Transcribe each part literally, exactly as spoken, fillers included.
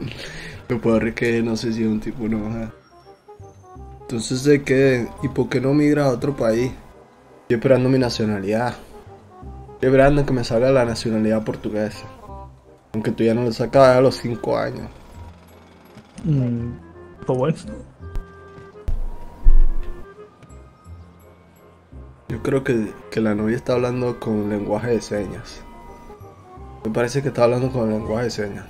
Lo peor es que no sé si es un tipo no. Ajá. Entonces, ¿de qué? ¿Y por qué no migra a otro país? Estoy esperando mi nacionalidad. Estoy esperando que me salga la nacionalidad portuguesa. Aunque tú ya no lo sacas a los cinco años. Mm, pues bueno. Yo creo que, que la novia está hablando con lenguaje de señas. Me parece que está hablando con lenguaje de señas.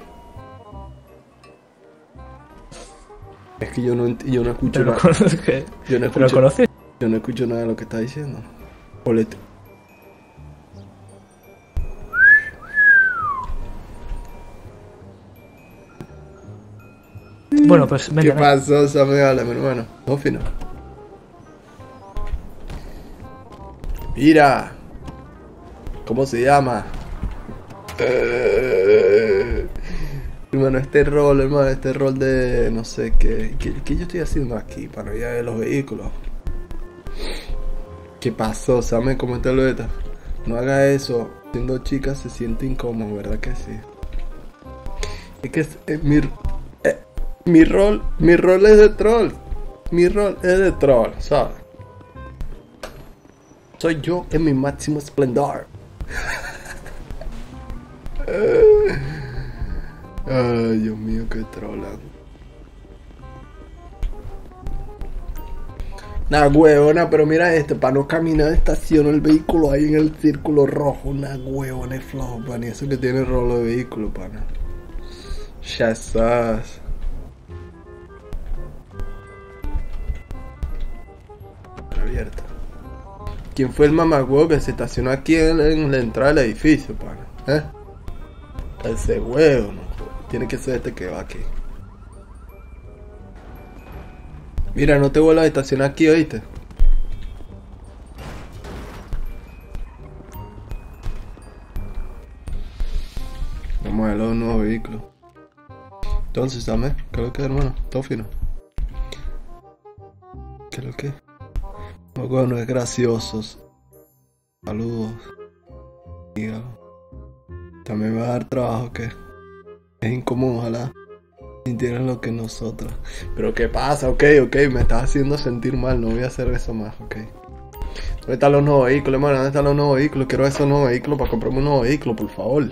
Es que yo no, ent- yo no escucho Pero lo nada. conoces. que- Yo no ¿Pero lo escucho, conoces? yo no escucho nada de lo que está diciendo. Olete. Bueno, pues ¿Qué venga. venga. pasó, Samuel, mi hermano? No, fino. Mira. ¿Cómo se llama? Eh, hermano, este rol, hermano, este rol de no sé qué. ¿Qué, qué yo estoy haciendo aquí para ir a los vehículos? ¿Qué pasó, Samuel? ¿Cómo te lo está? No haga eso. Siendo chica se siente incómodo, ¿verdad que sí? Es que es, eh, mi, eh, mi rol, mi rol es de troll. Mi rol es de troll, ¿sabes? Soy yo en mi máximo esplendor. Ay, Dios mío, qué trola. Una huevona, pero mira este, para no caminar estaciono el vehículo ahí en el círculo rojo. Una huevona es flojo, pan. Y eso que tiene rolo de vehículo, pana. Chazas. Abierta. ¿Quién fue el mamagüevo que se estacionó aquí en, en la entrada del edificio, pana? ¿Eh? Ese huevo, no. Tiene que ser este que va aquí. Mira, no te vuelvas a estacionar aquí, ¿oíste? Vamos a ver los nuevos vehículos. Entonces, dame, ¿qué es lo que, hermano? Todo fino. ¿Qué es lo que? No, bueno, es graciosos. Saludos. Dígalo. También me va a dar trabajo, que es incómodo, ojalá sintieran lo que nosotros. Pero ¿qué pasa? Ok, ok, me estás haciendo sentir mal, no voy a hacer eso más, ok. ¿Dónde están los nuevos vehículos, hermano? ¿Dónde están los nuevos vehículos? Quiero esos nuevos vehículos para comprarme un nuevo vehículo, por favor.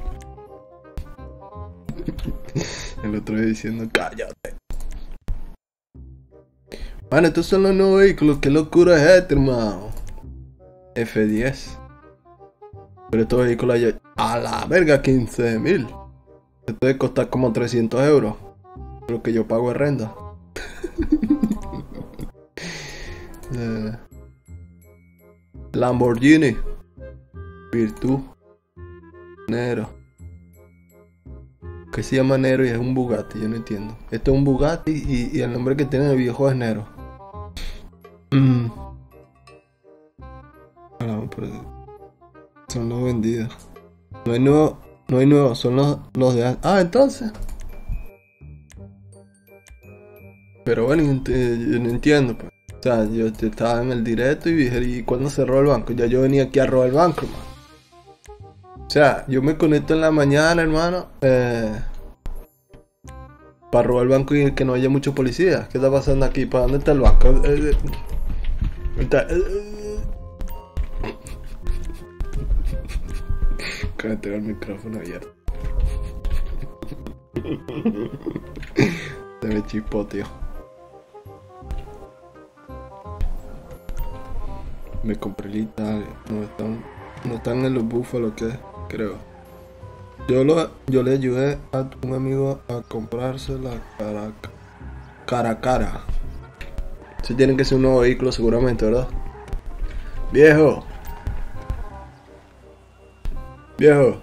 El otro día diciendo, cállate. Mano, estos son los nuevos vehículos, qué locura es este, hermano. F diez. Pero estos vehículos allá, a la verga, quince mil. Esto debe costar como trescientos euros. Lo que yo pago es renta. eh, Lamborghini. Virtud. Nero. Que se llama Nero y es un Bugatti, yo no entiendo. Esto es un Bugatti y, y el nombre que tiene el viejo es Nero. Mm. No, pero son los vendidos. No hay nuevo, no hay nuevos, son los, los de antes. Ah, entonces. Pero bueno, ent yo no entiendo, pues. O sea, yo estaba en el directo y dije, ¿y cuándo cerró el banco? Ya yo venía aquí a robar el banco, hermano. O sea, yo me conecto en la mañana, hermano, eh, para robar el banco y que no haya muchos policías. ¿Qué está pasando aquí? ¿Para dónde está el banco? Eh, eh, está, eh, eh. Acabo de tener el micrófono abierto. Se me chispó, tío. Me compré el Italia. No están, no están en los búfalos, que creo. Yo lo, yo le ayudé a un amigo a comprarse la cara, cara a cara. Si tienen que ser un nuevo vehículo seguramente, ¿verdad? Viejo. Viejo.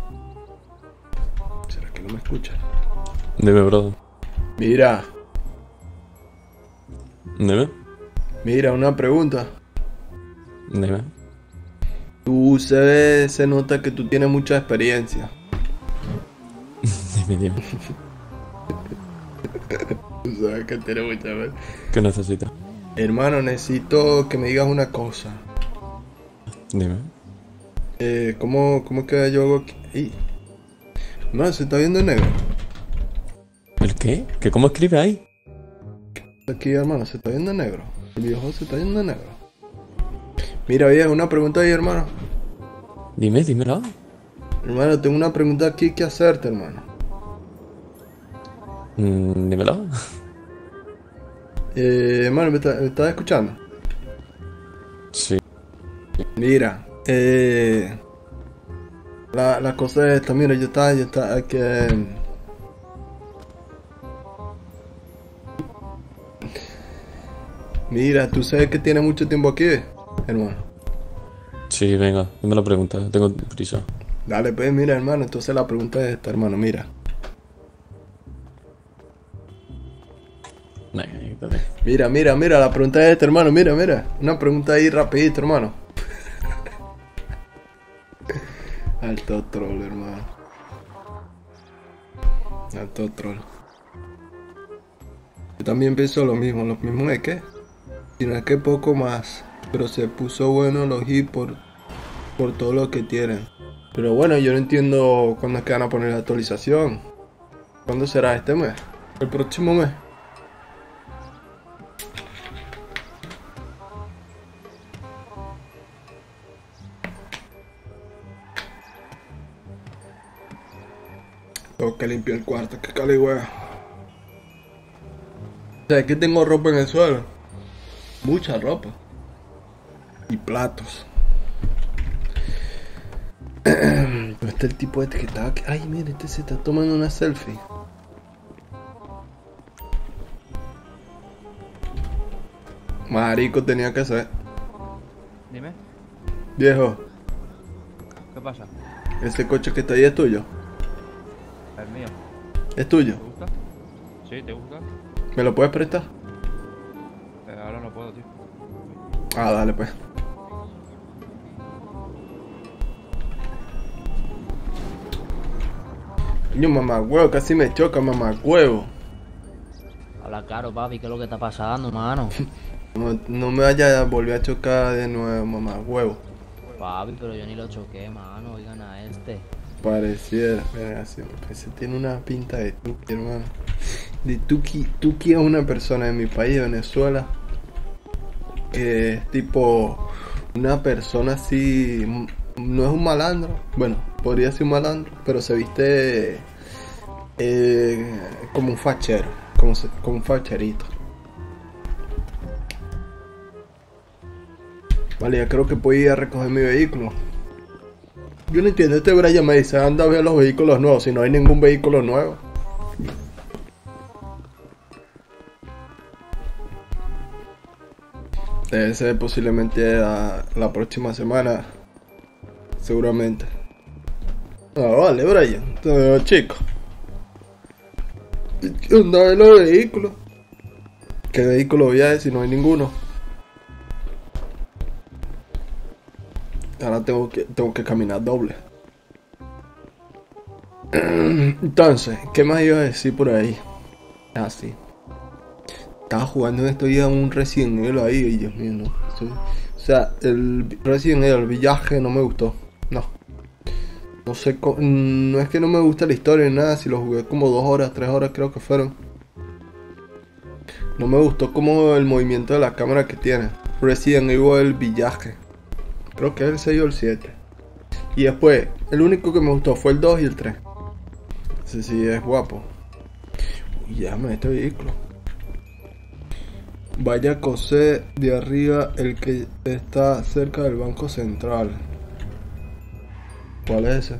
¿Será que no me escucha? Dime, brother. Mira. Dime. Mira, una pregunta. Dime. Tú se ve, se nota que tú tienes mucha experiencia. Dime, dime. Tú sabes que tienes mucha experiencia. ¿Qué necesitas? Hermano, necesito que me digas una cosa. Dime. Eh, ¿cómo, cómo es que yo hago aquí? Ey. Hermano, ¿se está viendo en negro? ¿Qué? ¿Qué cómo escribe ahí? Aquí, hermano, se está yendo de negro. El viejo se está yendo de negro. Mira, viejo, una pregunta ahí, hermano. Dime, dímelo. Hermano, tengo una pregunta aquí que hacerte, hermano. Mm, dímelo. Eh, hermano, ¿me, está- me estás escuchando? Sí. Mira, eh... La, la cosa es esta, mira, yo estaba, yo estaba, que... Mira, tú sabes que tienes mucho tiempo aquí, hermano. Sí, venga, dime la pregunta, tengo prisa. Dale, pues, mira, hermano, entonces la pregunta es esta, hermano, mira. Venga, quítate. Mira, mira, mira, la pregunta es esta, hermano, mira, mira. Una pregunta ahí rapidito, hermano. Alto troll, hermano. Alto troll. Yo también pienso lo mismo, lo mismo es que, sino es que poco más, pero se puso bueno los hits por, por todo lo que tienen. Pero bueno, yo no entiendo cuándo es que van a poner la actualización. ¿Cuándo será este mes? ¿El próximo mes? Tengo que limpiar el cuarto, que caligüea. O sea, que tengo ropa en el suelo. Mucha ropa. Y platos. ¿Dónde está el tipo este que estaba aquí? Ay, mira, este se está tomando una selfie. Marico tenía que ser. Dime, Viejo, ¿qué pasa? ese coche que está ahí es tuyo. Es mío. Es tuyo. ¿Te gusta? Sí, ¿te gusta? ¿Me lo puedes prestar? Eh, ahora no puedo, tío. Ah, dale pues. Coño, mamá huevo, casi me choca, mamá huevo. Habla claro, papi, ¿qué es lo que está pasando, mano? No, no me vaya a volver a chocar de nuevo, mamá huevo. Papi, pero yo ni lo choqué, mano. Oigan a este. Pareciera, verga, sí, ese tiene una pinta de Tuki, hermano. De Tuki, Tuki es una persona de mi país, Venezuela, que es tipo una persona así, m- no es un malandro, bueno, podría ser un malandro, pero se viste eh, como un fachero, como, se- como un facherito. Vale, ya creo que puedo ir a recoger mi vehículo. Yo no entiendo, este Brian me dice, anda a ver los vehículos nuevos, si no hay ningún vehículo nuevo. Debe ser posiblemente a la próxima semana, seguramente. Ah, vale, Brian, entonces, chico. Anda a ver los vehículos. ¿Qué vehículo voy a ver si no hay ninguno? Ahora tengo que, tengo que caminar doble. Entonces, ¿qué más iba a decir por ahí? Ah, sí. Estaba jugando en estos días un Resident Evil ahí y Dios mío, no. Eso- o sea, el Resident Evil, el villaje no me gustó. No. No sé, co- no es que no me gusta la historia ni nada, si lo jugué como dos horas, tres horas creo que fueron. No me gustó como el movimiento de la cámara que tiene. Resident Evil, el villaje. Creo que es el seis o el siete. Y después, el único que me gustó fue el dos y el tres. Ese sí es guapo. Uy, llama este vehículo. Vaya José de arriba, el que está cerca del Banco Central. ¿Cuál es ese?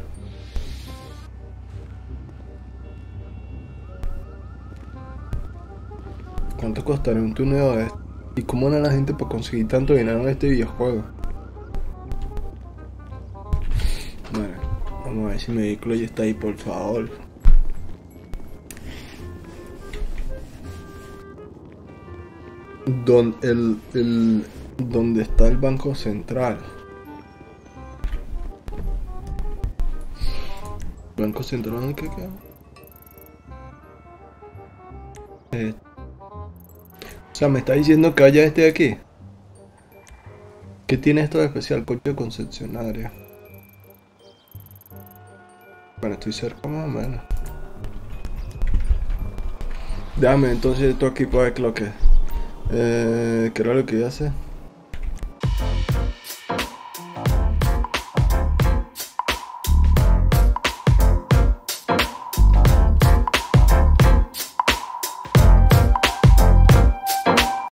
¿Cuánto costaría un tuneo de este? ¿Y cómo era la gente para conseguir tanto dinero en este videojuego? Bueno, vamos a ver si mi vehículo ya está ahí, por favor. Don, el, el, donde está el Banco Central. Banco Central, ¿dónde queda? Eh, o sea, me está diciendo que vaya este de aquí. ¿Qué tiene esto de especial? Coche concesionario. Bueno, estoy cerca más o menos. Déjame entonces tú aquí para ver qué es lo que. Eh, ¿qué era lo que iba a hacer?